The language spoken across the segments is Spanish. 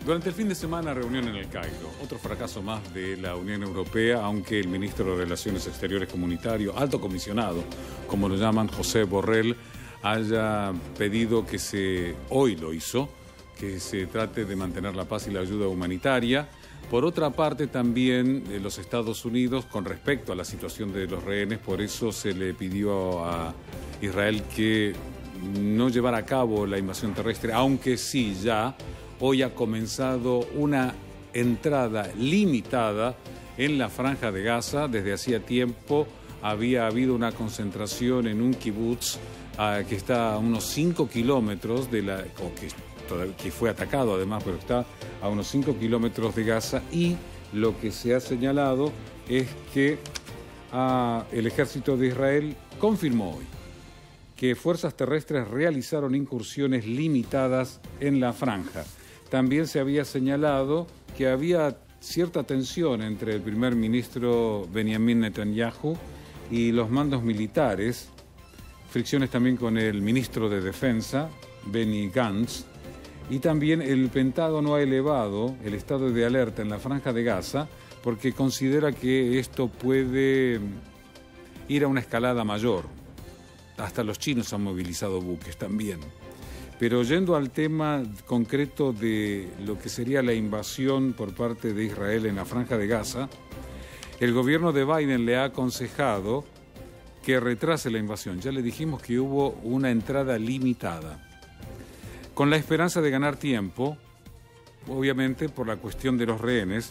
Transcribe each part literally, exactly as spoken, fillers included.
Durante el fin de semana, reunión en el Cairo. Otro fracaso más de la Unión Europea, aunque el ministro de Relaciones Exteriores comunitario, alto comisionado, como lo llaman, José Borrell, haya pedido que se, hoy lo hizo, que se trate de mantener la paz y la ayuda humanitaria. Por otra parte, también eh, los Estados Unidos, con respecto a la situación de los rehenes, por eso se le pidió a Israel que no llevara a cabo la invasión terrestre, aunque sí ya hoy ha comenzado una entrada limitada en la Franja de Gaza. Desde hacía tiempo había habido una concentración en un kibutz uh, que está a unos cinco kilómetros de la... O que, que fue atacado además, pero está a unos cinco kilómetros de Gaza, y lo que se ha señalado es que uh, el ejército de Israel confirmó hoy que fuerzas terrestres realizaron incursiones limitadas en la franja. También se había señalado que había cierta tensión entre el primer ministro Benjamin Netanyahu y los mandos militares, fricciones también con el ministro de Defensa, Benny Gantz, y también el Pentágono ha elevado el estado de alerta en la Franja de Gaza porque considera que esto puede ir a una escalada mayor. Hasta los chinos han movilizado buques también. Pero yendo al tema concreto de lo que sería la invasión por parte de Israel en la Franja de Gaza, el gobierno de Biden le ha aconsejado que retrase la invasión. Ya le dijimos que hubo una entrada limitada, con la esperanza de ganar tiempo, obviamente por la cuestión de los rehenes,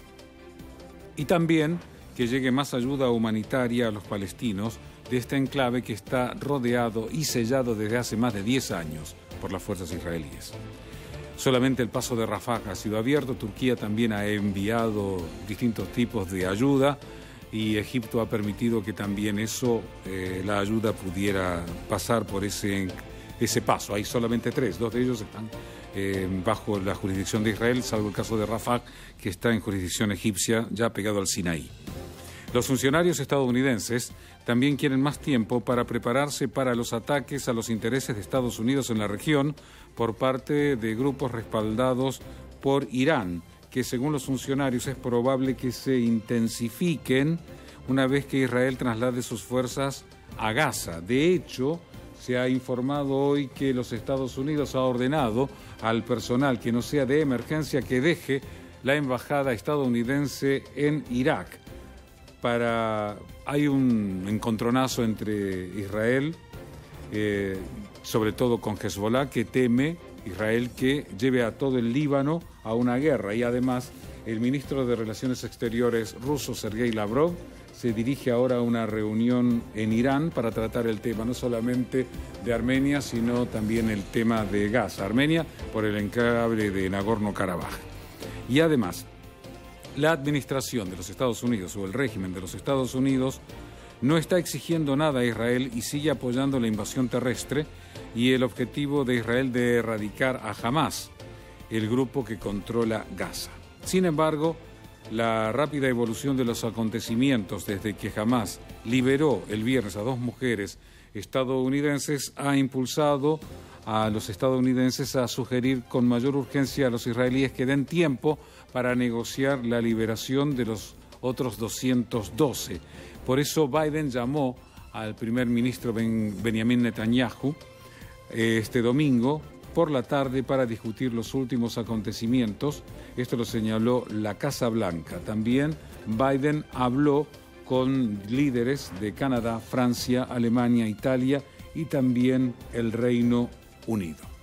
y también que llegue más ayuda humanitaria a los palestinos de este enclave que está rodeado y sellado desde hace más de diez años por las fuerzas israelíes. Solamente el paso de Rafah ha sido abierto. Turquía también ha enviado distintos tipos de ayuda y Egipto ha permitido que también eso, eh, la ayuda pudiera pasar por ese, ese paso. Hay solamente tres, dos de ellos están eh, bajo la jurisdicción de Israel, salvo el caso de Rafah, que está en jurisdicción egipcia, ya pegado al Sinaí. Los funcionarios estadounidenses también quieren más tiempo para prepararse para los ataques a los intereses de Estados Unidos en la región por parte de grupos respaldados por Irán, que según los funcionarios es probable que se intensifiquen una vez que Israel traslade sus fuerzas a Gaza. De hecho, se ha informado hoy que los Estados Unidos ha ordenado al personal que no sea de emergencia que deje la embajada estadounidense en Irak. Para, hay un encontronazo entre Israel, eh, sobre todo con Hezbollah, que teme Israel que lleve a todo el Líbano a una guerra. Y además, el ministro de Relaciones Exteriores ruso, Sergei Lavrov, se dirige ahora a una reunión en Irán para tratar el tema, no solamente de Armenia, sino también el tema de Gaza. Armenia por el enclave de Nagorno-Karabaj. Y además, la administración de los Estados Unidos o el régimen de los Estados Unidos no está exigiendo nada a Israel y sigue apoyando la invasión terrestre y el objetivo de Israel de erradicar a Hamas, el grupo que controla Gaza. Sin embargo, la rápida evolución de los acontecimientos desde que Hamas liberó el viernes a dos mujeres estadounidenses ha impulsado a los estadounidenses a sugerir con mayor urgencia a los israelíes que den tiempo para negociar la liberación de los otros doscientos doce. Por eso Biden llamó al primer ministro Ben, Benjamin Netanyahu eh, este domingo por la tarde para discutir los últimos acontecimientos. Esto lo señaló la Casa Blanca. También Biden habló con líderes de Canadá, Francia, Alemania, Italia y también el Reino Unido.